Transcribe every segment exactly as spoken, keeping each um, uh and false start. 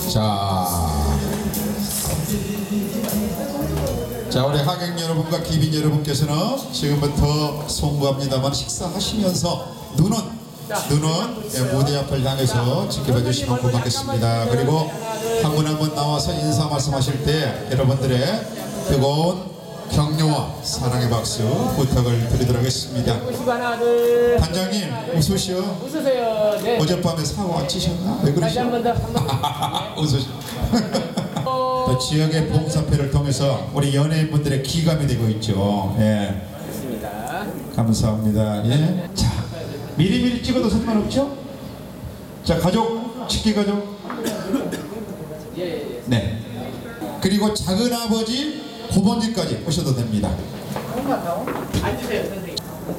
자, 자 우리 하객 여러분과 기빈 여러분께서는 지금부터 송구합니다만 식사하시면서 눈은 눈은 무대 앞을 향해서 지켜봐 주시면 고맙겠습니다. 그리고 한 분 한 분 나와서 인사 말씀하실 때 여러분들의 뜨거운 격려와 사랑의 박수 부탁을 드리도록 하겠습니다. 하나, 둘, 단장님 웃으시오. 웃으세요. 네. 어젯밤에 사고 안 치셨나? 왜 다시 그러시오? 한 번 더, 한 번 더. 웃으시오. 또 지역의 봉사패를 통해서 우리 연예인분들의 기감이 되고 있죠. 예. 좋습니다. 감사합니다. 예. 자, 미리미리 찍어도 상관없죠? 자, 가족, 치기 가족. 예, 예. 네. 그리고 작은 아버지, 고모님까지 오셔도 됩니다. 앉으세요, 선생님.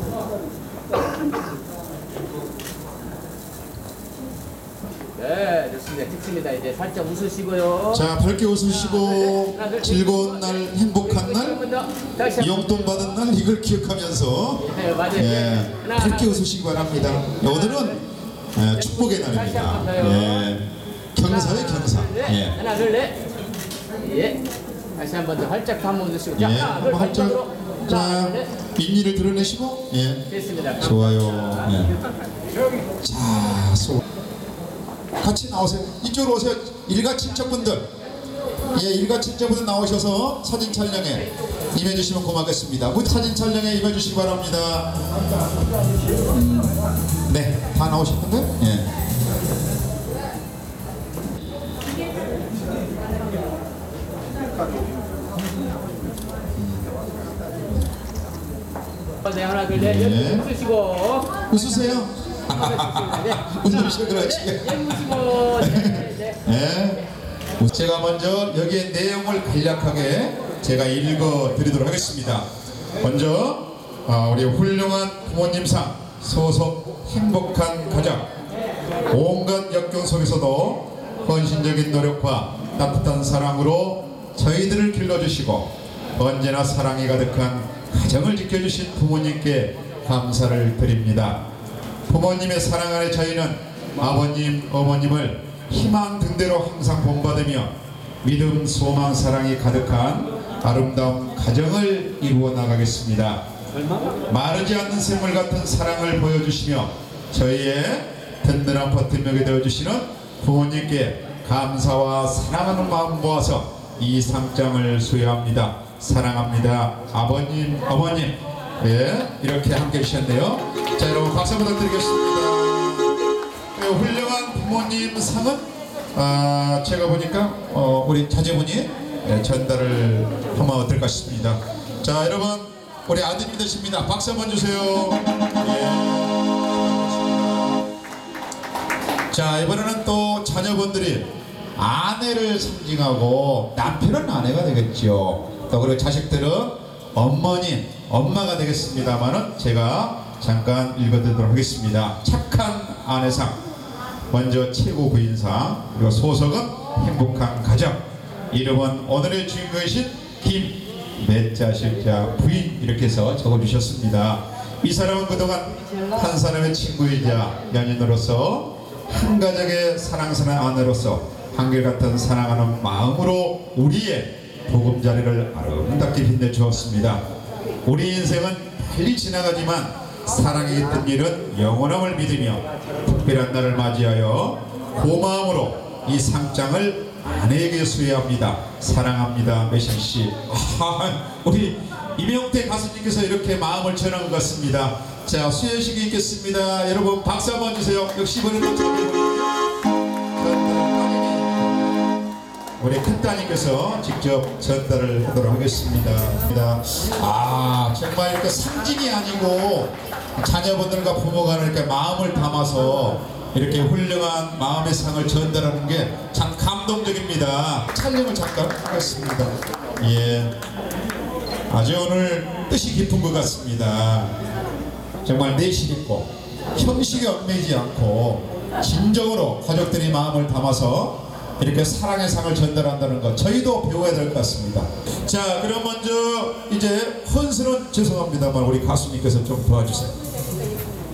네, 좋습니다. 좋습니다. 이제 살짝 웃으시고요. 자, 밝게 웃으시고 즐거운 날, 행복한 날, 용돈 받은 날 이걸 기억하면서 네, 맞아요. 예, 하나, 밝게 웃으시기 바랍니다. 오늘은 예, 축복의 날입니다. 예, 경사의 경사. 예. 하나, 둘, 넷. 예. 다시 한 번 더 활짝 한번 웃으시고. 자, 예, 하나, 둘, 한번 활짝. 활짝으로. 자, 하나, 둘, 넷. 인기를 드러내시고, 예, 됐습니다. 좋아요. 예. 자, 소. 같이 나오세요. 이쪽으로 오세요. 일가 친척분들. 예, 일가 친척분들 나오셔서 사진 촬영에 임해주시면 고맙겠습니다. 무 사진 촬영에 임해주시기 바랍니다. 음, 네, 다 나오셨는데? 예. 네, 하나, 둘, 넷. 네. 웃으시고. 웃으세요. 웃으시고 그렇지. 예, 웃으시고. 네, 네. 네. 제가 먼저 여기에 내용을 간략하게 제가 읽어 드리도록 하겠습니다. 먼저 우리 훌륭한 부모님상 소속 행복한 가정, 온갖 역경 속에서도 헌신적인 노력과 따뜻한 사랑으로 저희들을 길러주시고 언제나 사랑이 가득한 가정을 지켜주신 부모님께 감사를 드립니다. 부모님의 사랑 안에 저희는 아버님, 어머님을 희망 등대로 항상 본받으며 믿음, 소망, 사랑이 가득한 아름다운 가정을 이루어 나가겠습니다. 마르지 않는 샘물 같은 사랑을 보여주시며 저희의 든든한 버팀목이 되어주시는 부모님께 감사와 사랑하는 마음 모아서 이 상장을 수여합니다. 사랑합니다. 아버님, 어머님. 예, 이렇게 함께 해주셨네요. 자, 여러분 박수 부탁드리겠습니다. 예, 훌륭한 부모님 상은 아, 제가 보니까 어, 우리 자제분이 예, 전달을 하면 어떨까 싶습니다. 자, 여러분 우리 아드님이 되십니다. 박수 한번 주세요. 예. 자, 이번에는 또 자녀분들이 아내를 상징하고 남편은 아내가 되겠죠. 또 그리고 자식들은 어머니, 엄마가 되겠습니다만은 제가 잠깐 읽어드리도록 하겠습니다. 착한 아내상, 먼저 최고 부인상, 그리고 소속은 행복한 가정, 이름은 오늘의 주인공이신 김매자 실자 부인, 이렇게 해서 적어주셨습니다. 이 사람은 그동안 한 사람의 친구이자 연인으로서 한 가정의 사랑스러운 아내로서 한결같은 사랑하는 마음으로 우리의 보금자리를 아름답게 빛내주었습니다. 우리 인생은 빨리 지나가지만 사랑이 깃든 일은 영원함을 믿으며 특별한 날을 맞이하여 고마움으로 이 상장을 아내에게 수여합니다. 사랑합니다. 매실씨. 아, 우리 이명태 가수님께서 이렇게 마음을 전한 것 같습니다. 자, 수여식이 있겠습니다. 여러분 박수 한번 주세요. 역시 이번에는 우리 큰따님께서 직접 전달을 하도록 하겠습니다. 아, 정말 이렇게 상징이 아니고 자녀분들과 부모가 이렇게 마음을 담아서 이렇게 훌륭한 마음의 상을 전달하는 게 참 감동적입니다. 촬영을 잠깐 하겠습니다. 예, 아주 오늘 뜻이 깊은 것 같습니다. 정말 내실 있고 형식에 얽매이지 않고 진정으로 가족들이 마음을 담아서 이렇게 사랑의 상을 전달한다는 것, 저희도 배워야 될 것 같습니다. 자, 그럼 먼저 이제 헌스는 죄송합니다만 우리 가수님께서 좀 도와주세요.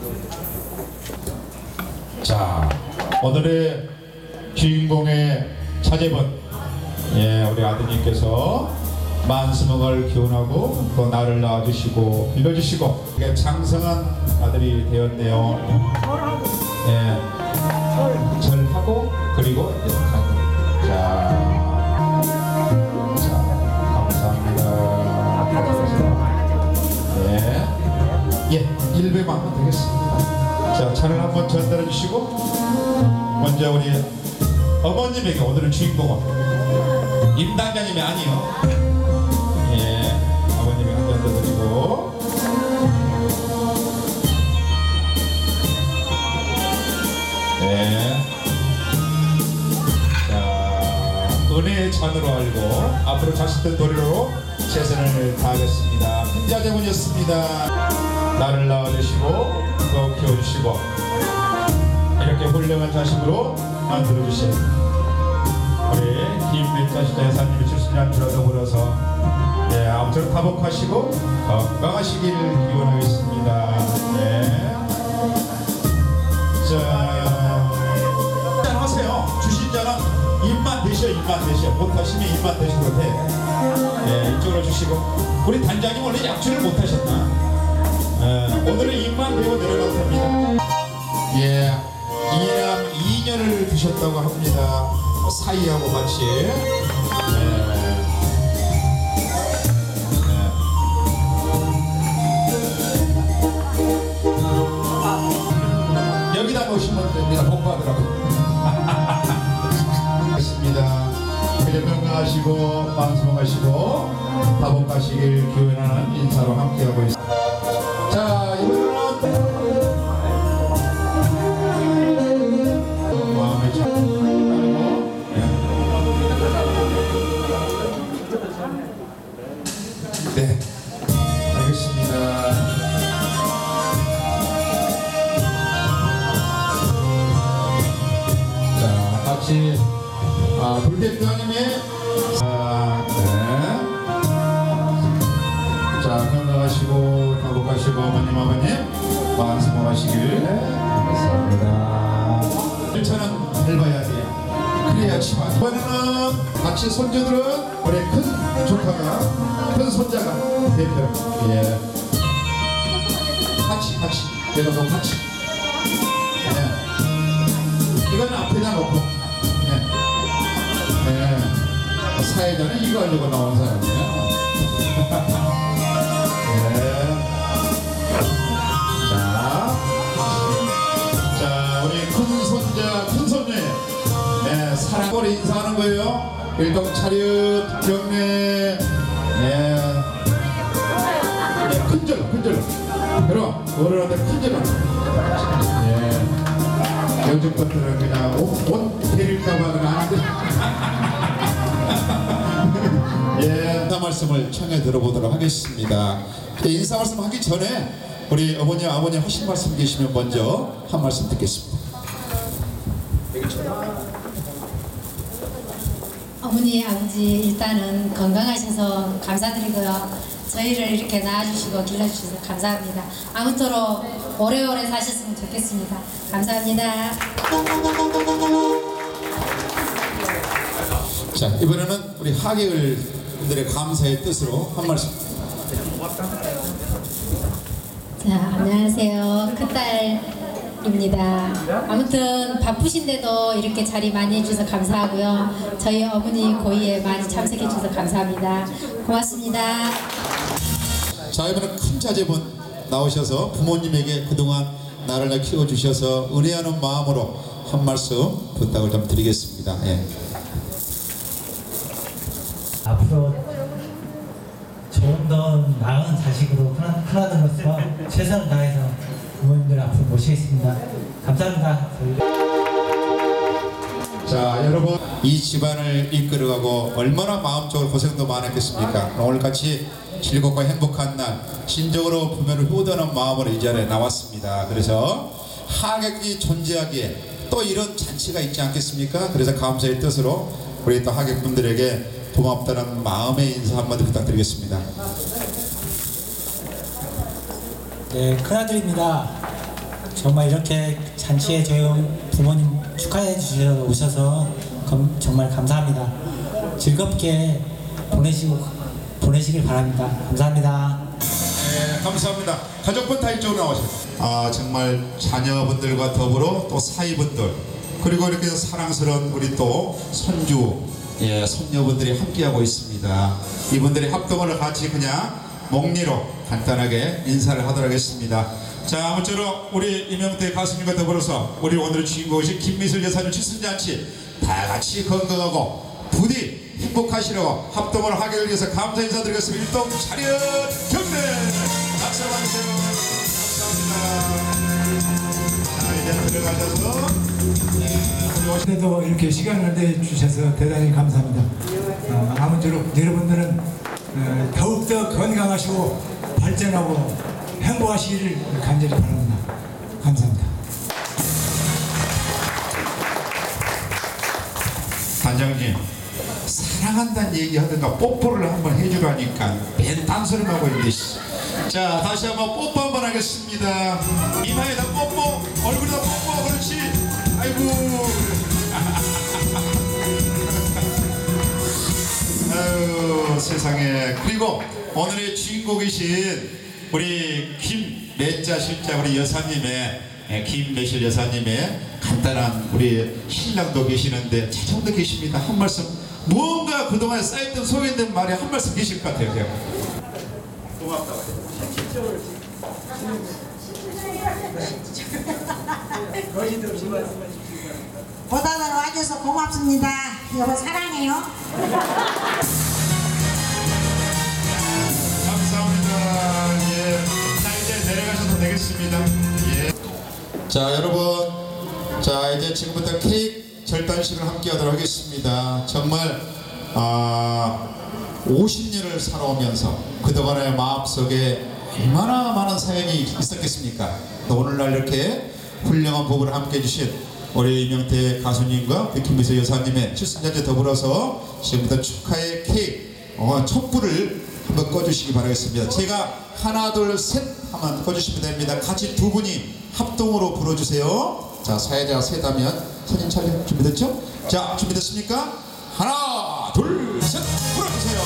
자, 오늘의 주인공의 차재번, 예, 우리 아드님께서 만수멍을 기원하고 또 나를 낳아주시고 빌려주시고 이게 장성한 아들이 되었네요. 예, 절하고 그리고 이제 간. 자, 자, 감사합니다. 예, 예, 일배만 하면 되겠습니다. 자, 차를 한번 전달해 주시고 먼저 우리 어머님에게 오늘은 주인공은 임당자님이 아니요. 예, 아버님이 한 잔 더 드리고. 네. 자, 은혜의 잔으로 알고 앞으로 자식들 도리로 최선을 다하겠습니다. 큰자제분이었습니다. 나를 낳아주시고 또 키워주시고 이렇게 훌륭한 자식으로 만들어주신 우리 김민자시자 여사님이 칠순이란 주라 더불어서 예, 아무쪼록 화복하시고 건강하시길 기원하겠습니다. 예. 자, 짠 하세요. 주신 자는 입만 대셔, 입만 대셔. 못하시면 입만 대셔도 돼. 예, 이쪽으로 주시고. 우리 단장님 원래 약주를 못하셨나? 예, 오늘은 입만 대고 내려가도 됩니다. 예, 이남 이녀를 두셨다고 합니다. 사이하고 같이. 예. 여기다 놓으시면 됩니다. 복 받으라고. 됐습니다. 그래 건강하시고 방송하시고 다복하시길 기원하는 인사로 함께하고 있습니다. 자, 이번에는 마음에 참 네, 알겠습니다. 자, 같이 아, 불대표님의 아, 네. 자, 건강하시고 다복하시고 어머님 아버님 만수무하시길 감사합니다. 일차는 밟아야 돼요. 그래야 치마. 이번에는 같이 손주들은 우리 큰 조카가 큰 손자가 대표. 예. 같이 같이 내가 너 같이. 예. 이건 앞에다 놓고. 예. 예. 사회자는 이거 하려고 나온 사람이에요. 예. 자, 자 우리 큰 손자 큰 손녀. 네, 사랑으로 인사하는 거예요. 일동 차렷 경례. 예. 예, 큰절, 큰절. 그럼 어른한테 큰절. 예. 요즘 것들은 그냥 옷, 옷 데릴까봐 그러는데. 예. 인사 말씀을 청해 들어보도록 하겠습니다. 인사 말씀 하기 전에 우리 어머니, 아버님 하신 말씀 계시면 먼저 한 말씀 듣겠습니다. 어머니, 아버지 일단은 건강하셔서 감사드리고요. 저희를 이렇게 낳아주시고 길러주셔서 감사합니다. 아무쪼록 오래오래 사셨으면 좋겠습니다. 감사합니다. 자, 이번에는 우리 하객들의 감사의 뜻으로 한 말씀. 자, 안녕하세요. 큰딸입니다. 아무튼 바쁘신데도 이렇게 자리 많이 해주셔서 감사하고요. 저희 어머니 고이에 많이 참석해 주셔서 감사합니다. 고맙습니다. 자, 이번에 큰 자제분 나오셔서 부모님에게 그동안 나를 키워주셔서 은혜하는 마음으로 한 말씀 부탁을 좀 드리겠습니다. 예. 앞으로 조금 더 나은 자식으로 크나들로서 최선을 다해서 부모님들 앞으로 모시겠습니다. 감사합니다. 자, 여러분 이 집안을 이끌어가고 얼마나 마음적으로 고생도 많았겠습니까? 오늘같이 즐겁고 행복한 날 진정으로 부모를 효도하는 마음으로 이 자리에 나왔습니다. 그래서 하객이 존재하기에 또 이런 잔치가 있지 않겠습니까? 그래서 감사의 뜻으로 우리 또 하객분들에게 고맙다는 마음의 인사 한마디 부탁드리겠습니다. 네, 큰아들입니다. 정말 이렇게 잔치에 저희 부모님 축하해 주셔서 오셔서 검- 정말 감사합니다. 즐겁게 보내시고 보내시길 바랍니다. 감사합니다. 네, 감사합니다. 가족분 다 이쪽으로 나오세요. 아, 정말 자녀분들과 더불어 또 사위분들, 그리고 이렇게 사랑스러운 우리 또 손주, 예, 손녀분들이 함께하고 있습니다. 이분들의 합동을 같이 그냥 목리로 간단하게 인사를 하도록 하겠습니다. 자, 아무쪼록 우리 이명태 가수님과 더불어서 우리 오늘의 주인공이신 김미슬 여사님 칠순잔치 다 같이 건강하고 부디 행복하시라고 합동을 하게 위해서 감사 인사드리겠습니다. 일동 차렷 경례 박수 받으세요. 감사합니다. 자, 이제 들어가셔서 네, 그래도 이렇게 시간을 내주셔서 대단히 감사합니다. 어, 아무쪼록 여러분들은 어, 더욱더 건강하시고 발전하고 행복하시기를 간절히 바랍니다. 감사합니다. 단장님, 사랑한다는 얘기 하든가 뽀뽀를 한번 해주라니까 맨 단소리만 하고 있는데. 자, 다시 한번 뽀뽀 한번 하겠습니다. 이마에다 뽀뽀, 얼굴에다 뽀뽀. 그렇지. 아이고. 아유, 세상에. 그리고 오늘의 주인공이신 우리 김매자 실장 우리 여사님의, 예, 김매실 여사님의 간단한 우리 신랑도 계시는데 차정도 계십니다. 한 말씀, 무언가 그동안에 쌓였던 소외된 말이 한 말씀 계실 것 같아요. 제가. 고맙다고. 보다는 와줘서 고맙습니다. 여보 사랑해요. 감사합니다. 예. 자, 이제 내려가셔도 되겠습니다. 예. 자, 여러분. 자, 이제 지금부터 케이크 절단식을 함께 하도록 하겠습니다. 정말, 아, 오십 년을 살아오면서 그동안의 마음속에 얼마나 많은 사연이 있었겠습니까? 또 오늘날 이렇게 훌륭한 부부를 함께 해주신 우리 이명태 가수님과 김미슬 여사님의 칠순잔치 더불어서 지금부터 축하의 케이크 어, 촛불을 한번 꺼주시기 바라겠습니다. 제가 하나 둘 셋 하면 꺼주시면 됩니다. 같이 두 분이 합동으로 불어주세요. 자, 사회자 셋 하면 사진 촬영 준비됐죠? 자, 준비됐습니까? 하나 둘 셋 불어주세요.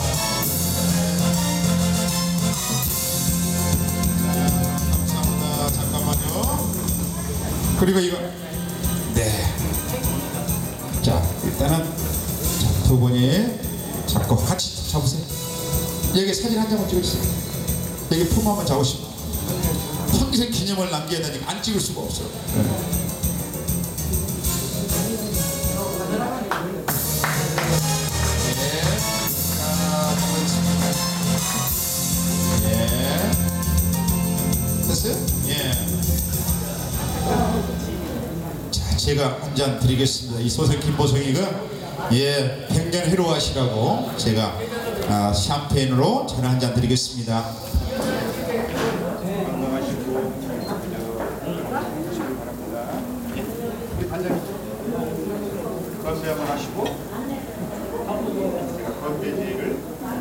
자, 감사합니다. 잠깐만요. 그리고 이거 네. 자, 일단은 자, 두 분이 잡고 같이 잡으세요. 여기 사진 한 장만 찍으세요. 여기 품 한번 잡으시고 평생 기념을 남겨야 되니까 안 찍을 수가 없어요. 네. 네. 자, 잡아주십니다. 예. 됐어요? 예. 자, 제가 한 잔 드리겠습니다. 이 소설 김보성이가 예, 백년 해로하시라고 제가 아, 샴페인으로 잔 한 잔 드리겠습니다. 건배 한번 하시고 제가 건배제를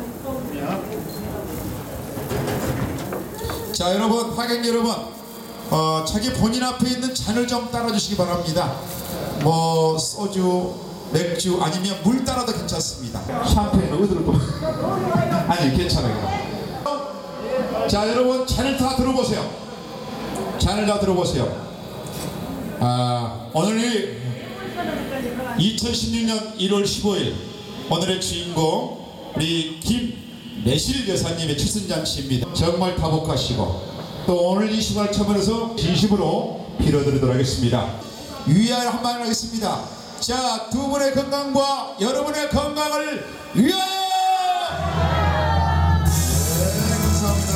자, 여러분, 하객 여러분, 어, 자기 본인 앞에 있는 잔을 좀 따라주시기 바랍니다. 뭐 소주, 맥주 아니면 물 따라도 괜찮습니다. 샴페인 어디로 또 아니 괜찮아요. 자, 여러분, 잔을 다 들어보세요. 잔을 다 들어보세요. 아, 오늘이 이천십육 년 일월 십오일 오늘의 주인공 우리 김매실 여사님의 칠순잔치입니다. 정말 다복하시고 또 오늘 이 시간을 참여해서 진심으로 빌어드리도록 하겠습니다. 위하여 한마디 하겠습니다. 자, 두 분의 건강과 여러분의 건강을 위하여! 네, 감사합니다.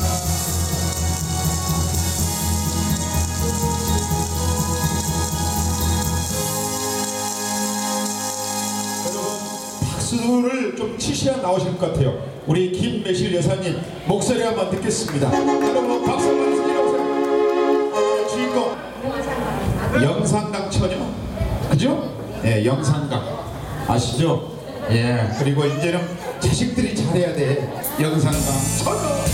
여러분, 박수를 좀 치셔야 나오실 것 같아요. 우리 김매실 여사님 목소리 한번 듣겠습니다. 여러분, 박수 한번 주세요. 주인공 영산강 처녀, 그죠? 예, 영산강 아시죠? 예, 그리고 이제는 자식들이 잘해야 돼. 영산강 처녀.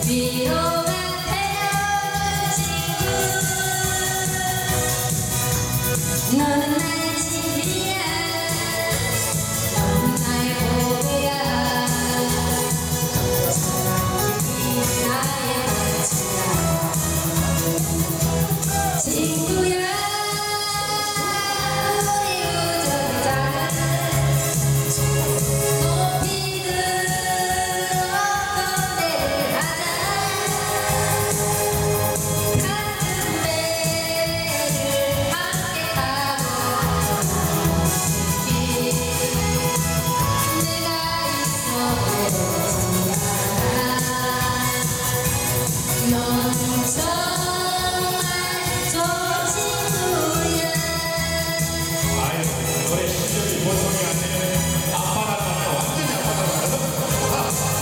위로가 되어준 친구 너는 나의 집이야 너는 나의 보배야 사랑이 나의 멋지야 친구야 우리 우정이 작은 높이 들어 건네를 하자 같은 배를 함께 타고 길 내가 있어도 넌 정말 좋은 친구야 아유, 노래 실력이 보통이 안 되는 아빠랑 완전히 아빠랑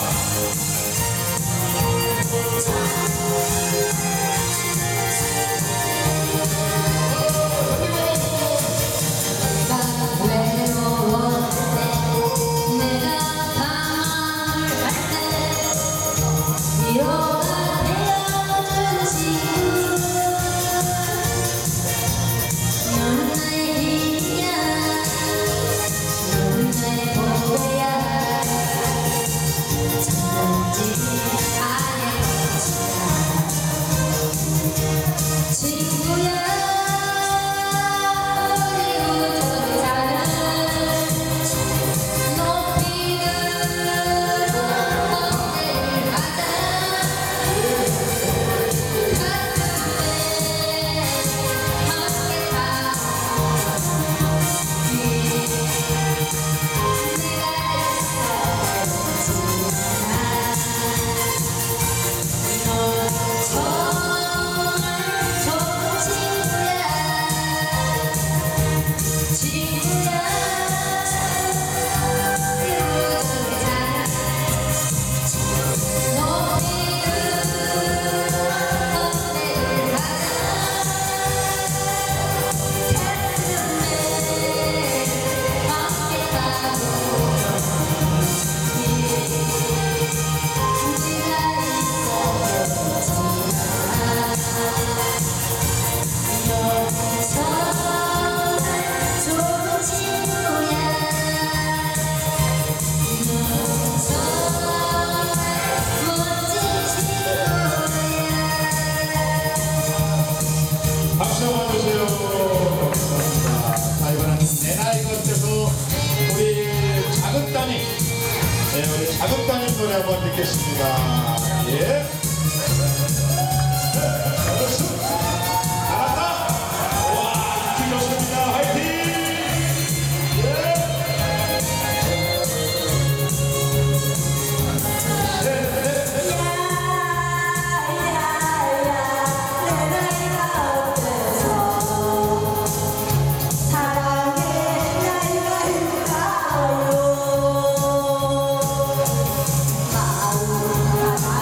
내가 외로웠을 때 내가 방황을 할 때 위로가 되어준 친구 너는 나의 힘이야 너는 나의 보배야 장난지 안에 친구야 우리 우정이 작은 높이 들어 건네를 하자 같은 배 함께 타고 길 내가 있어도 넌 정말 좋은 친구야 친구야 우리 우정이 작은 높이 들어 건네를 하자 같은 배를 함께 타고 길 네가 있어도 넌 정말 좋은 친구야 넌 정말 멋진 친구야 박수 한번 주세요. 감사합니다. 자, 이번에는 내 나이가 어때서 우리 작은 따님, 네, 우리 작은 따님 노래 한번 듣겠습니다. 예. 잘했어. 잘한다. 와, 인기 좋습니다. 화이팅! 예. 네, 네, 네. 사랑의 나이가 있나요 마음 하나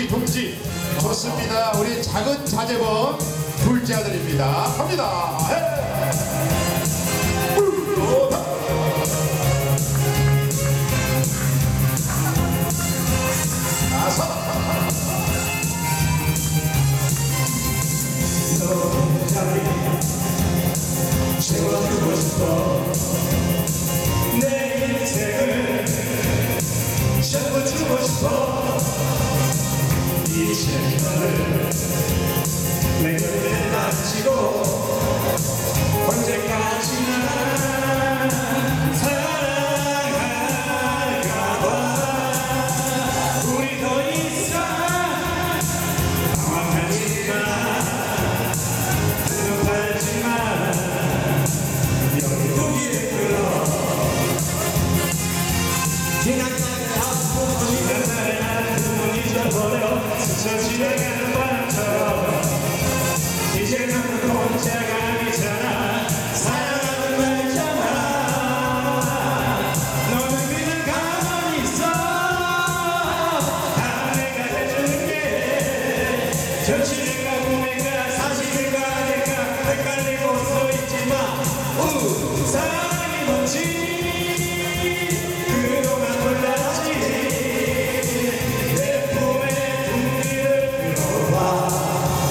둥지 둥지 좋습니다. 우리 작은 자제번 둘째 아들입니다. 갑니다. 헤이. 좋다. 아서 채워주고 싶어 내 인생을 채워주고 싶어 이제 너를 내 곁에 닥치고 언제까지나 사랑할까봐 우리 더 이상 방황하지마 눈팔지마 여기 무기를 끌어 지난 날의 아픔 지난 날의 아픔은 잊어버려 스쳐 지나가는 바람처럼 이제 너는 혼자가 아니잖아 사랑하는 말잖아 너는 그냥 가만히 있어 다 내가 해줄게 현실인가 꿈인가 사실인가 아닐까 헷갈리고 서있지마 우 사랑이 뭔지 그동안 몰랐지 내 품에 둥기를 끌어봐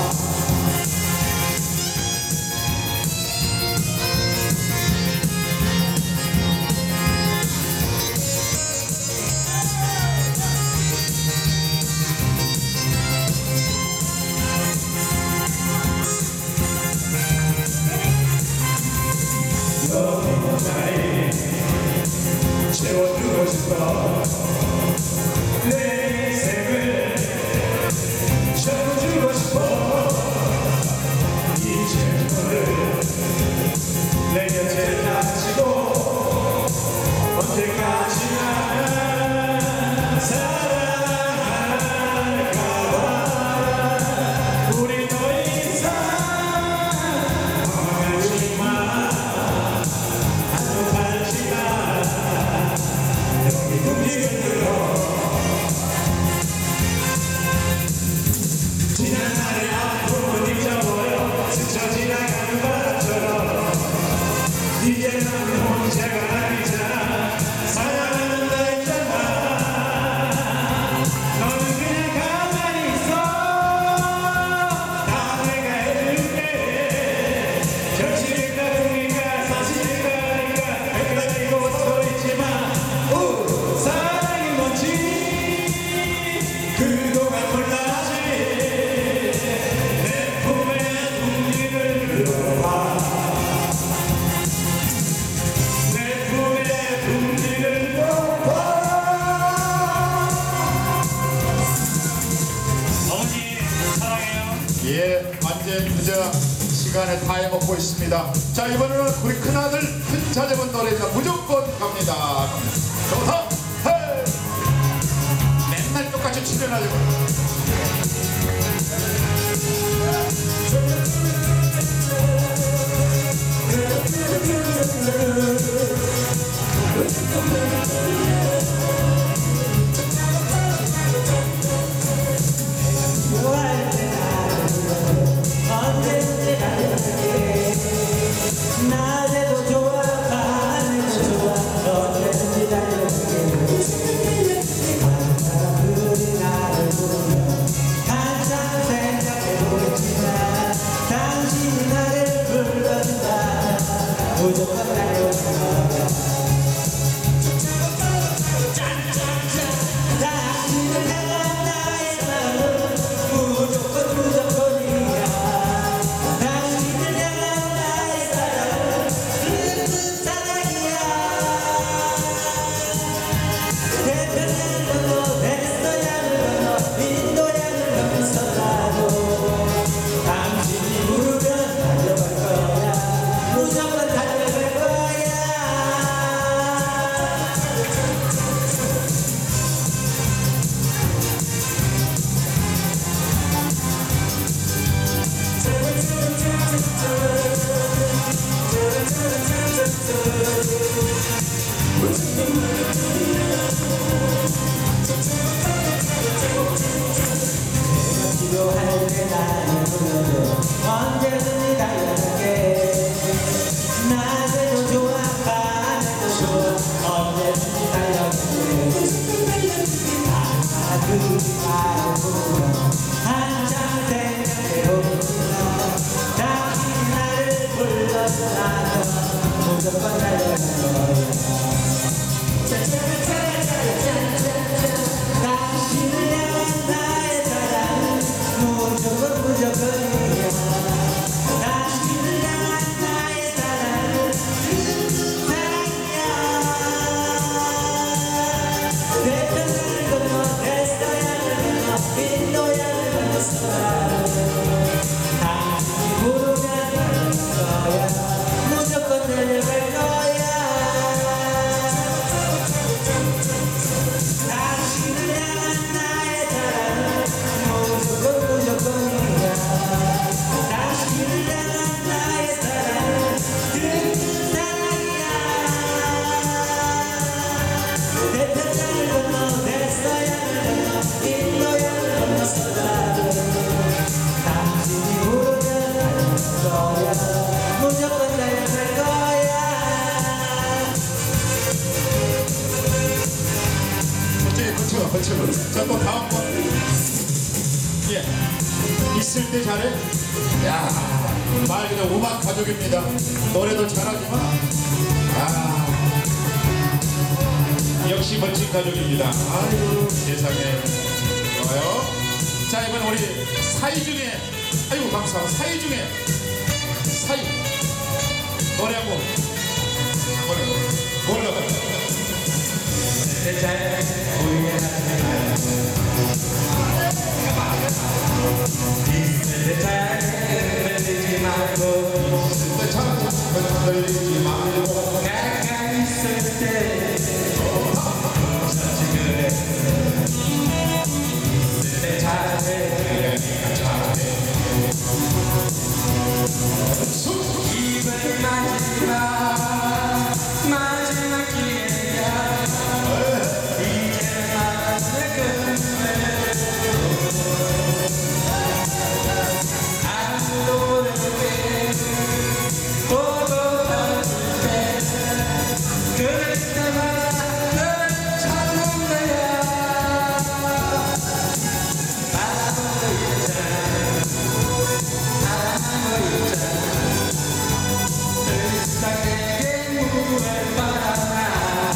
너의 나이 채워주고 싶어 내 인생을 채워주고 싶어 이제 너를 내 곁에 닥치고 언제까지나 사랑할까봐 우리 더 이상 방황하지마 여기 둥지를 들어 지난 날의 아픔은 잊어버려 스쳐 지나가는 바람처럼 이제 너는 혼자가 아니잖아 사랑한다 했잖아 너는 그냥 가만히 있어 다 내가 해줄게 현실인가 꿈인가 사실인가 아닌가 헷갈리고 서있지만 우 사랑이 뭔지 그동안 몰랐지 내 품에 둥기를 끌어봐 내 품에 둥기를 끌어봐 어머니 사랑해요. 예, 완전 부자 시간에 다 해먹고 있습니다. 자, 이번에는 우리 큰아들 큰 자제분 노래입니다. 무조건 갑니다. 좋다. 헤이. 맨날 똑같이 출연하려고. 낮에도 좋아 밤에도 좋아 언제든지 달려올게 사람들이 나를 보면 항상 생각해보겠지만 당신이 나를 불러준다 무조건 달려올게 당신을 향한 나의 마음은 무조건 무조건이야 당신을 향한 나의 사랑은 슬픈 사랑이야 태평양을 건너 베네수엘을 건너 인도양을 넘어서라도 당신이 부르면 달려갈 거야 무조건 달려갈 거야 언제든지 달려갈게 낮에도 좋아 밤에도 좋아 언제든지 달려갈게 다 둘이 알고 한참 생각해봅니다 당신이 나를 불러서 나도 무조건 달려갈 거야 당신을 향한 나의 사랑은 무조건 무조건이야 당신을 향한 나의 사랑은 사랑이야 대평양을 건너 대서양을 건너 인도양을 건너서 당신이 부르면 달려갈 거야 무조건 달려갈 거야 당신을 향한 나의 사랑은 무조건 무조건이야 당신을 향한 나의 사랑은 그 사랑이야 대평양을 건너 대서양을 건너 인도양을 건너서라도 당신이 부르면 달려갈 거야 무조건 달려갈 거야 어째 거쳐가 거쳐가. 자또 다음 번. 예. 있을 때 잘해. 야, 말 그냥 음악 가족입니다. 노래도 잘하지만, 아, 역시 멋진 가족입니다. 아이고 세상에 좋아요. 자 이번 우리 사이 중에, 아이고 감사합니다. 사이 중에 사이 노래 한곡 뭘로 뭘로. 마지막 기회야 이제 마지막 끝내 아무도 모르게 보고 받을 때 그럴 때마다 널 찾는 거야 바라보고 있잖아 바라보고 있잖아 더 이상 내게 무얼 바라나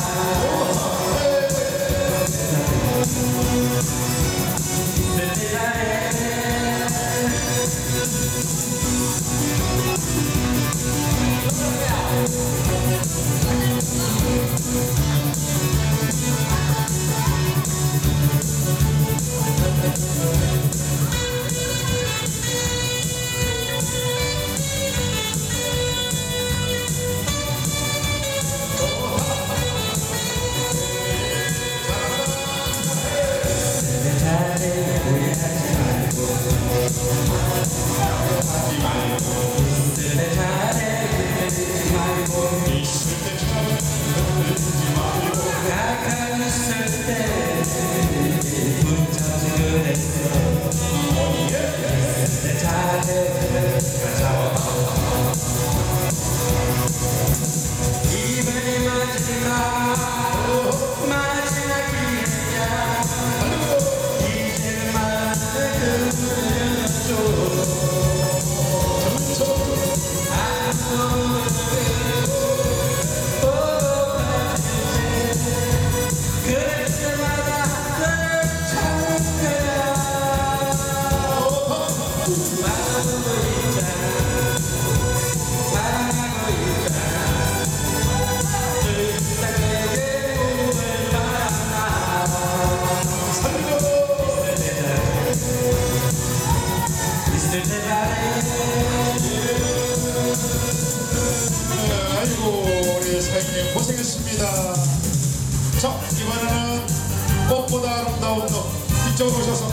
고생했습니다. 자, 이번에는 꽃보다 아름다운 너 이쪽으로 오셔서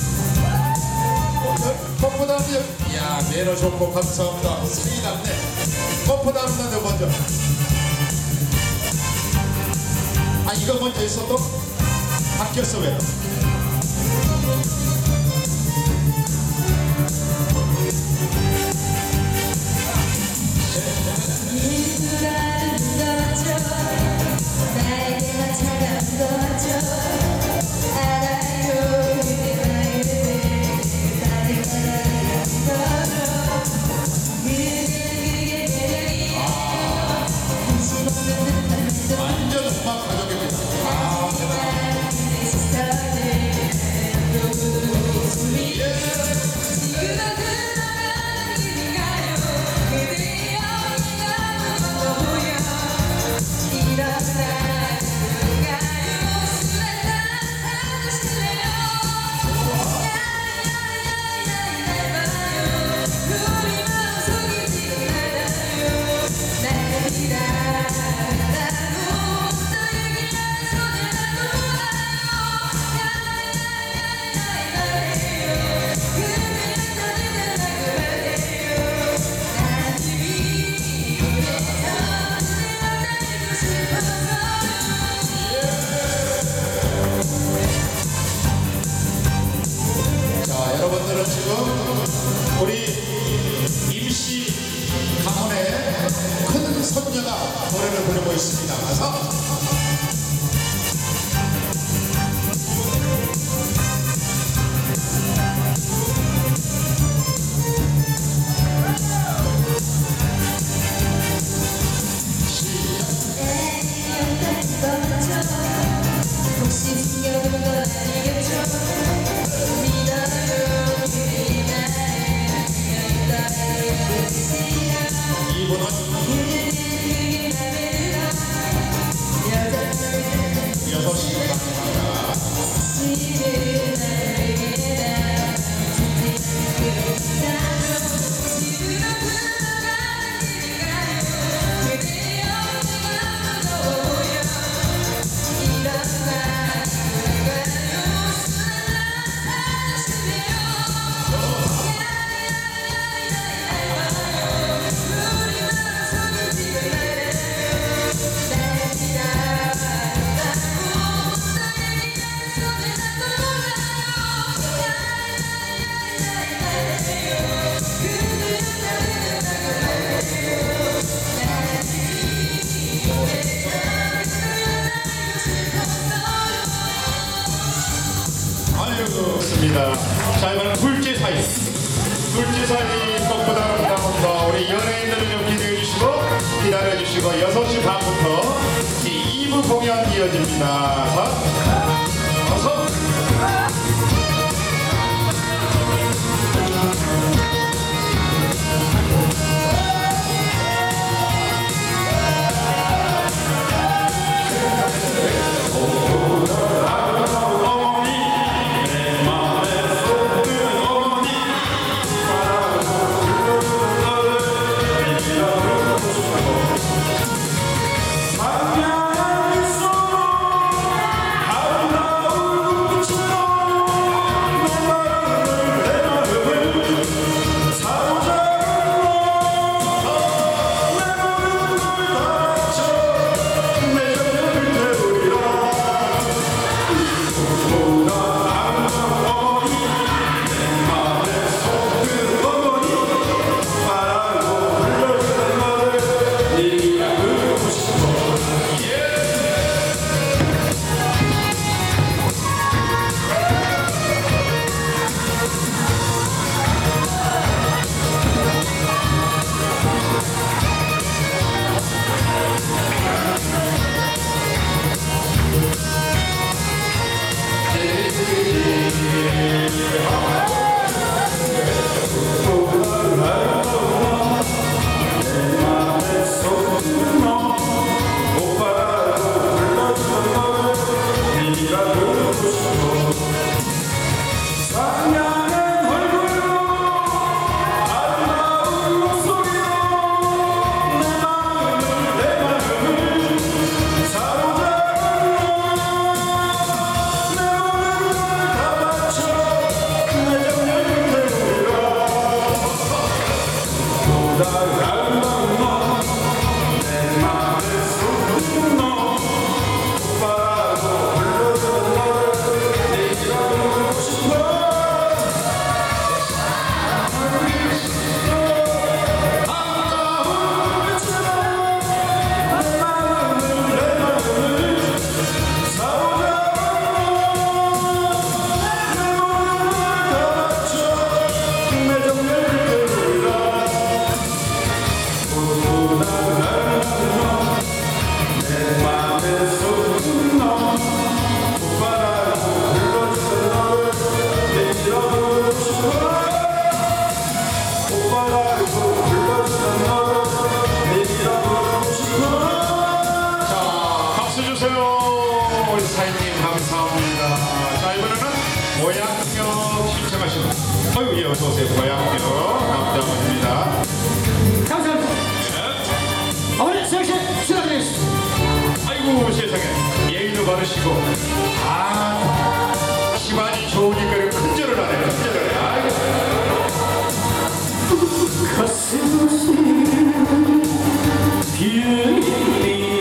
꽃보다 아름다운 이야 매너 좋고 감사합니다. 사이답네. 꽃보다 아름다운 너 먼저. 아 이거 먼저 했어도 바뀌었어 왜? 여섯 시 방송입니다. 알려드렸습니다. 자, 이번엔 둘째 사이. 둘째 사이 꽃보다 아름다운다. 우리 연예인들을 좀 기대해 주시고 기다려 주시고 여섯 시 반부터 이 부 공연 이어집니다. 자, 어서. 아유, 예, 어서오세요. 고향교 남자분입니다. 감사합니다. 어머니, 생신 축하드리겠습니다. 아이고, 세상에. 예의도 바르시고. 아, 집안이 좋으니까 이렇게 큰절을 하네, 큰절을 해. 아이고. 가슴이 비행이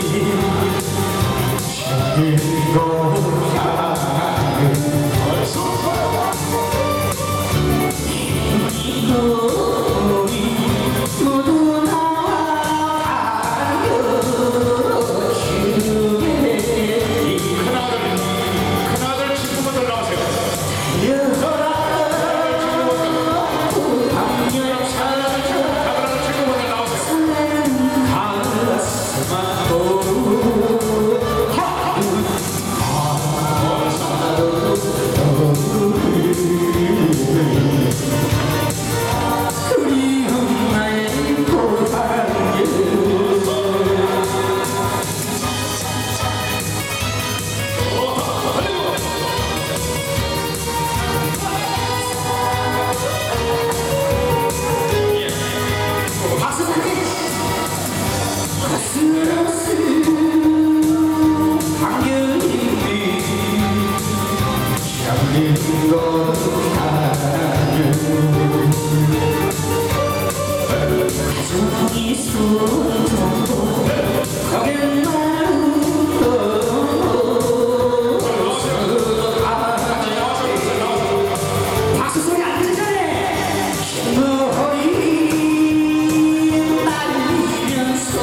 가정이 수놓고 거기만 웃어 박수 소리 안 들리네 흰머리 날리면서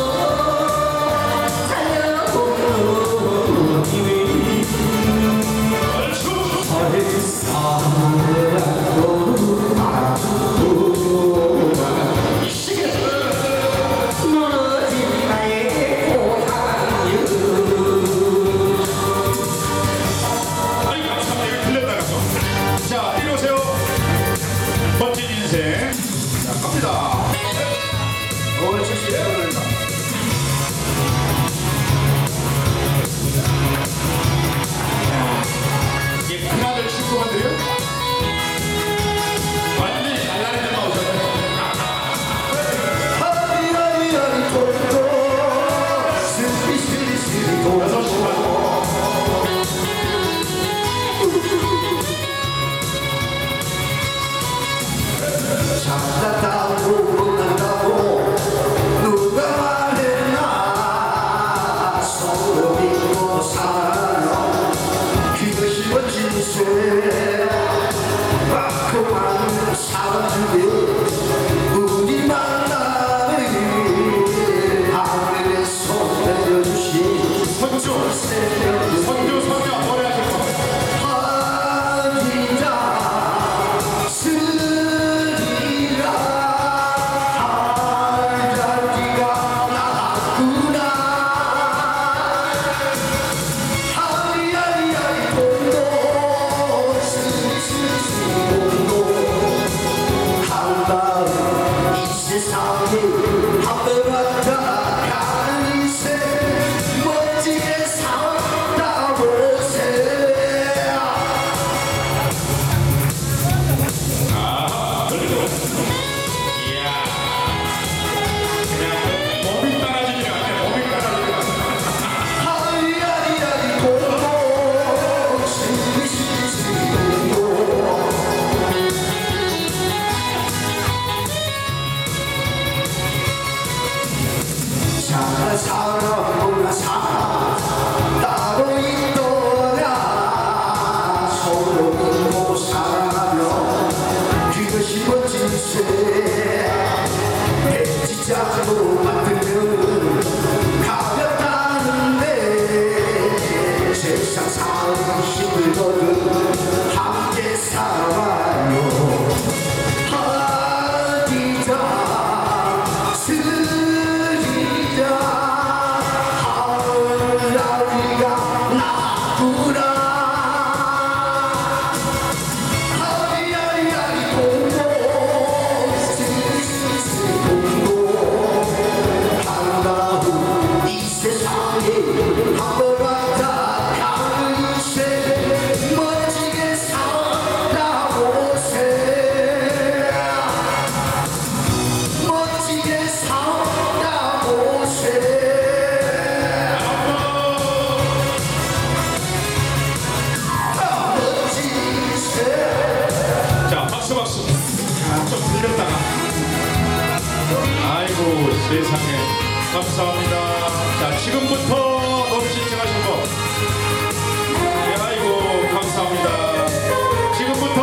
달려오는 이위 멀어진 나의 고향 아이 감사합니다. 이거 들렸다 가서. 자 이리 오세요. 멋진 인생. 자 갑니다. 이게 큰아들 친구분들이요? 완전히 날라리 좀 나오셨네. 여섯 시 반. 잘났다고 난다고 누가 말했나 서로 믿고 살아 그것이 멋진 새 막고만 사랑인데 우리 만남을 하늘에 손 내려주신 선주 선주 성녀 노래하실 거. 하리라 쓰리라 하리가 나구나 하리하리하리 동도 쓰리쓰리 동도 한다음 이 세상에 한번왔다 가는 인생 멋지게 살다 보세요. 이야. 그냥 몸이 따라주지 않네. 몸이 따라주지 않네. 하리하리하리 공도 시시시 공도 잘 살아 몰라 살아 따로 있더라 서로 믿고 살아가며 그것이 멋진 새 백지장으로 만들면 가볍다는데 세상 살기 힘들거든 함께 살아요 하리자 쓰리자 하리가 나구나 하리하리하리 공도 쓰리쓰리 공도 한다음 이 세상에 한번 왔다 가는 인생 멋지게 살아보세 멋지게 살아보세 멋진 새 자 박수 박수. 자, 좀 들렸다가. 아이고 세상에 감사합니다. 자 지금부터 노래 신청하신 분. 예, 아이고 감사합니다. 지금부터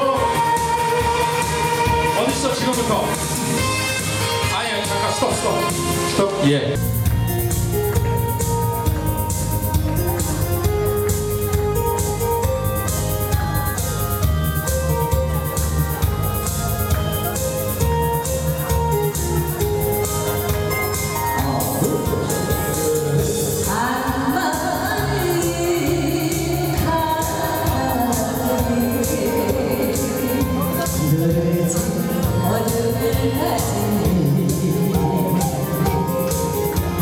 어디 있어 지금부터. 아예 잠깐 스톱 스톱 스톱. 예. 어둠을 가진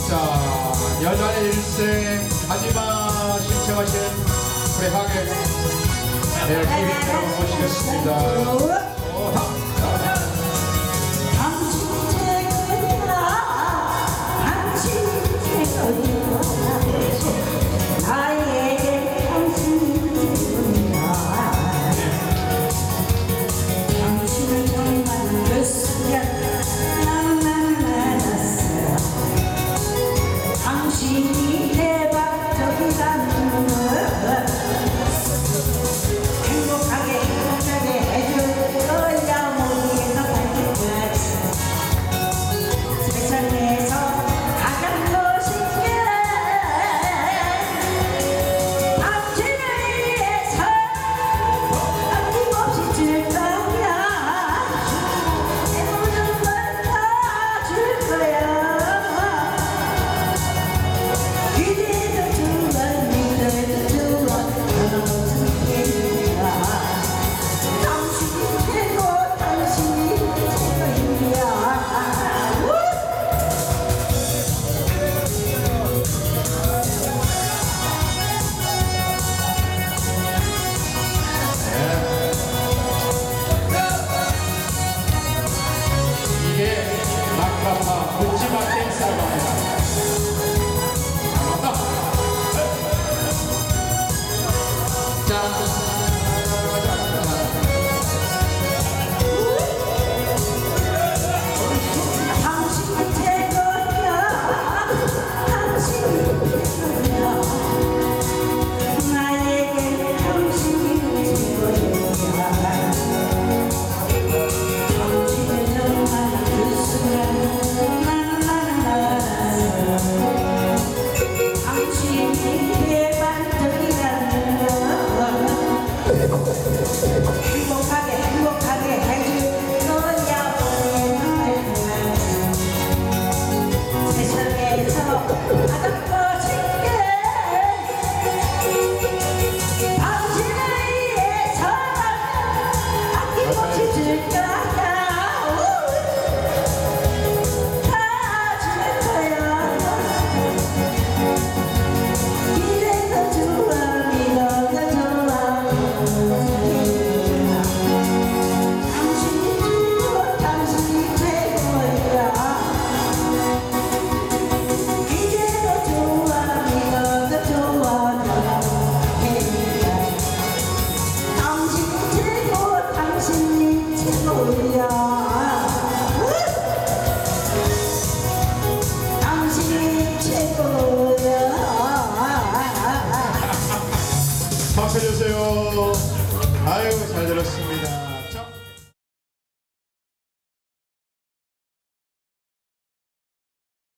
자, 여자의 일생 하지마 신청하신 우리 하객 네, 기획자로 모시겠습니다.